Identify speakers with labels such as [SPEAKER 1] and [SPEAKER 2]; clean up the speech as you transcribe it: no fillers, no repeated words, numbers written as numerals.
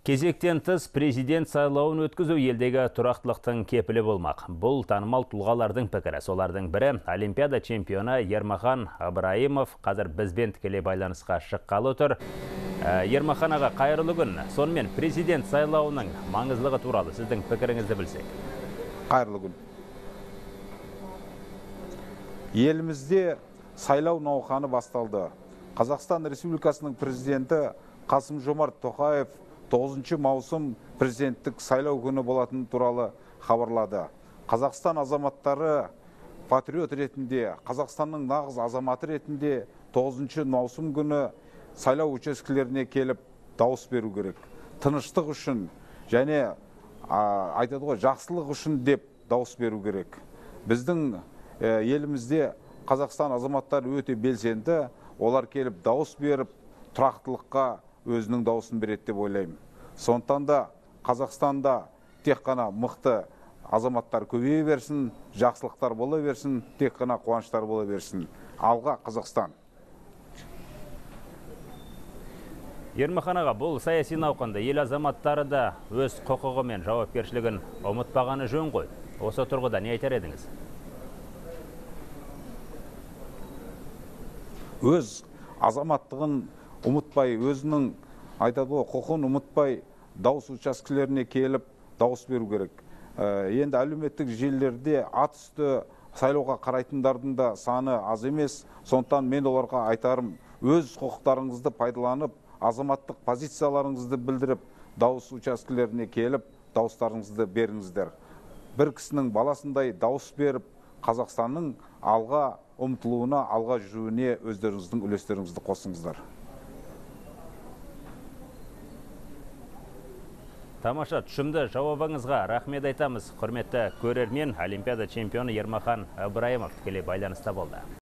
[SPEAKER 1] Кезектен тыс президент сайлауын өткізу елдегі тұрақтылықтың кепілі болмақ. Бұл танымал тұлғалардың пікірі. Солардың бірі Олимпиада чемпионы Ермахан Ыбырайымов қазір бізбен тікелей байланысқа шыққалы тұр. Ермахан аға, қайырлы күн. Сонымен президент сайлауының маңыздылығы туралы сіздің пікіріңізді білсек.
[SPEAKER 2] Қайырлы күн. Елімізде сайлау науқаны басталды. Қазақстан Республикасының президенті Қасым-Жомарт Тоқаев 9 маусым президенттік сайлау күні болатын туралы хабарлады. Қазақстан азаматтары патриот ретінде, Қазақстанның нағыз азаматы ретінде 9 маусым күні сайлау учаскелеріне келіп дауыс беру керек. Тыныштық үшін және айтады ғой, жақсылық үшін деп дауыс беру керек. Біздің елімізде Қазақстан азаматтары өте белсенді, олар келіп дауыс беріп, тұрақтылыққа өзінің дауысын береді деп ойлаймын. Сондықтан да Қазақстанда тек қана мықты азаматтар көбейе берсін, жақсылықтар бола берсін, тек қана қуаныштар бола берсін. Алға Қазақстан.
[SPEAKER 1] Ермахан аға, бұл саяси науқанда ел азаматтары да өз құқығы мен жауапкершілігін ұмытпағаны жөн ғой. Осы тұрғыда не айтар едіңіз?
[SPEAKER 2] Өз азаматтығын ұмытпай, өзінің айтады ғой, құқын ұмытпай дауыс учаскелеріне келіп дауыс беру керек. Енді әлеуметтік желілерде ат үсті сайлауға қарайтындардың да саны аз емес. Сондықтан мен оларға айтарым, өз құқықтарыңызды пайдаланып, азаматтық позицияларыңызды білдіріп, дауыс учаскелеріне келіп, дауыстарыңызды беріңіздер. Бір кісінің баласындай дауыс беріп, Қазақстанның алға ұмтылуына, алға жүруіне өздеріңіздің үлестеріңізді қосыңыздар.
[SPEAKER 1] Тамаша, түшімді жауабыңызға рахмет айтамыз. Құрметті көрермен, Олимпиада чемпионы Ермахан Ыбырайымов тікелей байланыста болды.